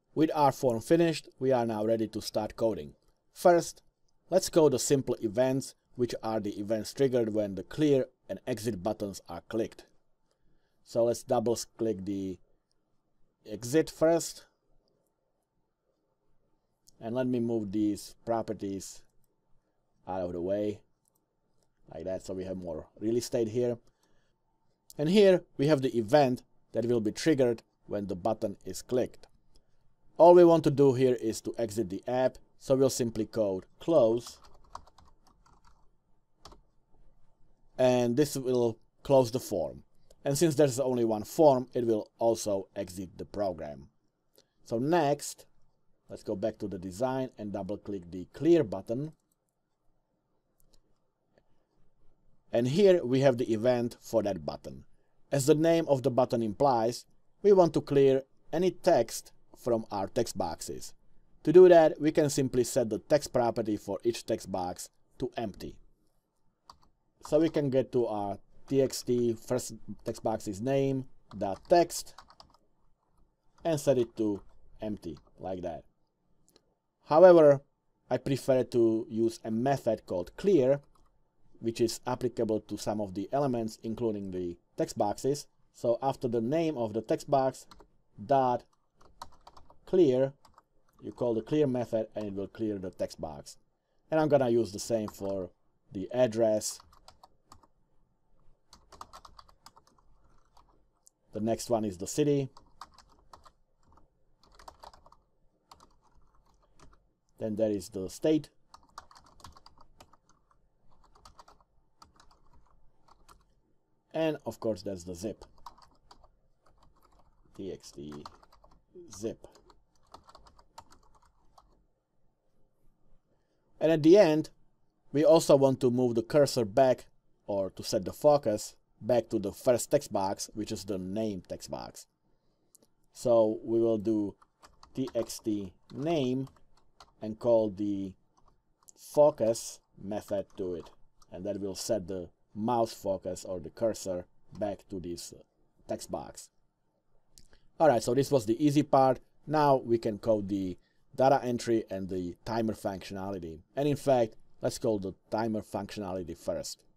With our form finished, we are now ready to start coding. First, let's code the simple events, which are the events triggered when the clear and exit buttons are clicked. So let's double click the exit first. And let me move these properties out of the way, like that, so we have more real estate here. And here we have the event that will be triggered when the button is clicked. All we want to do here is to exit the app, so we'll simply code close. And this will close the form. And since there's only one form, it will also exit the program. So next, let's go back to the design and double click the clear button. And here we have the event for that button. As the name of the button implies, we want to clear any text from our text boxes. To do that, we can simply set the text property for each text box to empty. So we can get to our txt, first text box is name, .text, and set it to empty, like that. However, I prefer to use a method called clear, which is applicable to some of the elements, including the text boxes. So after the name of the text box, dot clear, you call the clear method and it will clear the text box. And I'm gonna use the same for the address. The next one is the city. Then there is the state. And of course there's the zip. txt zip. And at the end, we also want to move the cursor back, or to set the focus back to the first text box, which is the name text box. So we will do txt name and call the focus method to it, and that will set the mouse focus or the cursor back to this text box. Alright, so this was the easy part. Now we can code the data entry and the timer functionality. And in fact, let's call the timer functionality first.